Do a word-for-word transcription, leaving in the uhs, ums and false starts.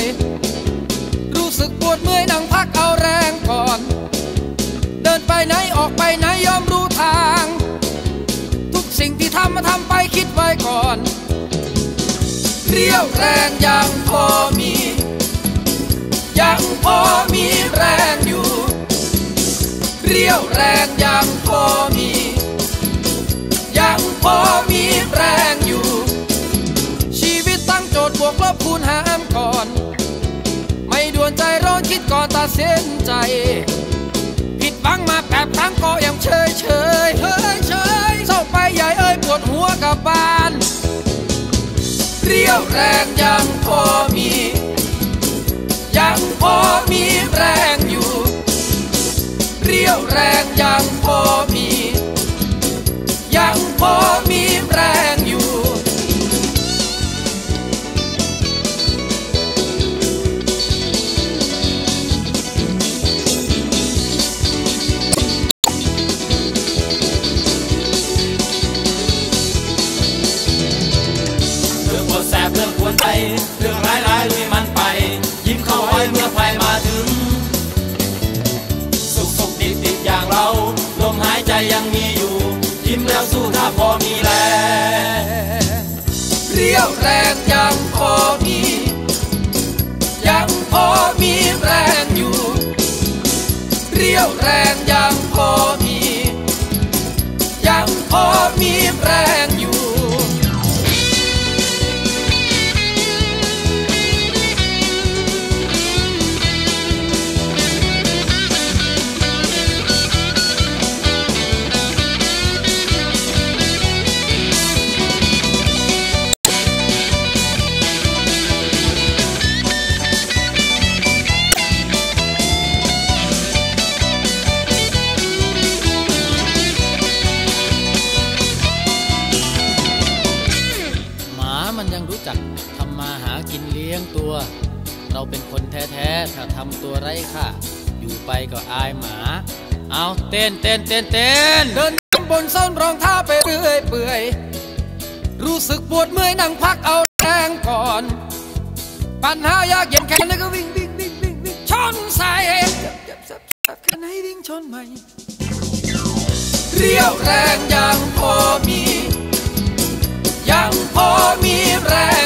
รู้สึกปวดเมื่อยนั่งพักเอาแรงก่อนเดินไปไหนออกไปไหนยอมรู้ทางทุกสิ่งที่ทำมาทำไปคิดไว้ก่อนเรี่ยวแรงยังพอมียังพอมีแรงอยู่เรี่ยวแรงยังพอมียังพอมีแรงอยู่ชีวิตตั้งโจทย์บวกลบคูณหารก่อนไม่ด่วนใจร้อนคิดก่อนตัดสินใจผิดหวังมาแปบครั้งก็ยังเฉยเฉยเฉยเฉยเศร้าไปใหญ่เอ้ยปวดหัวกับบานเรี่ยวแรงยังพอมียังพอมีแรงอยู่เรี่ยวแรงยังพอมียังพอมีแรงอยู่เรื่องปวดแสบเรื่องปวดใจเรื่องร้ายร้ายลุยมันไปยิ้มเข้าไว้เมื่อภัยมาถึงสุขสุขดิบดิบอย่างเราลมหายใจยังมีอยู่ยิ้มแล้วสู้ถ้าพอมีแรงเรี่ยวแรงยังพอมียังพอมีแรงอยู่เรี่ยวแรงยังพอมียังพอมีแรงอยู่มันยังรู้จักทำมาหากินเลี้ยงตัวเราเป็นคนแท้ๆถ้าทำตัวไร้ค่าอยู่ไปก็อายหมาเอาเต้นเต้นเต้นเต้นเดินบนส้นรองเท้าไปเรื่อยเปื่อยรู้สึกปวดเมื่อยนั่งพักเอาแรงก่อนปัญหายากเย็นแค่ไหนก็วิ่งวิ่งวิ่งวิ่งวิ่งชนใส่เจ็บเจ็บเจ็บแค่ไหนวิ่งชนใหม่เรี่ยวแรงยังพอมียังพอมีแรง